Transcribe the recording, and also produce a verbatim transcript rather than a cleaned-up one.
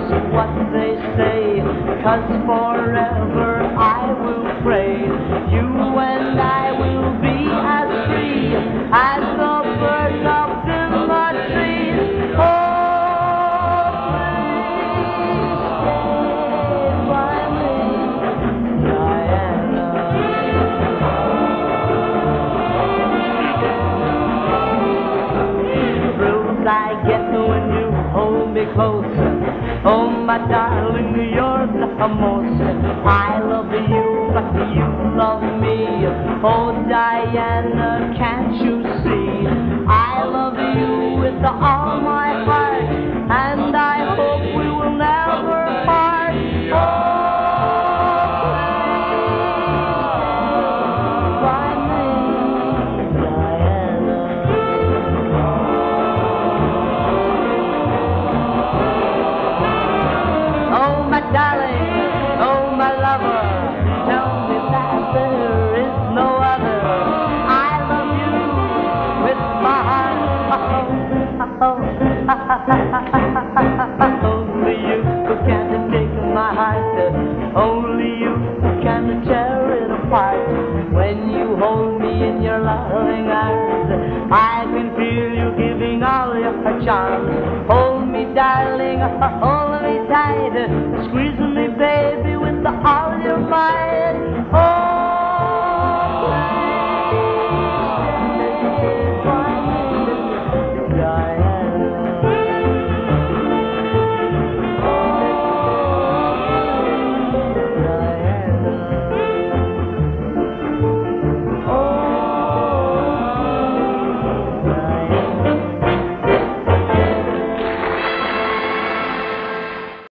just what they say, 'cause forever I will pray. You and I will be as free as the birds up in the trees. Oh, please stay by me, Diana. Thrills I get when you hold me close. Oh, my darling, you're the most. I love you, but you love me. Oh, Diana, can't you see? I love you with all my heart, and I hope we will never part. Oh, please by me, Diana. Oh, my darling, oh, my lover, tell me that there is no other. I love you with my heart. Only you who can take my heart. Only you who can tear it apart. When you hold me in your loving arms, I can feel you giving all your charms. Hold me, darling, hold me tight, squeeze me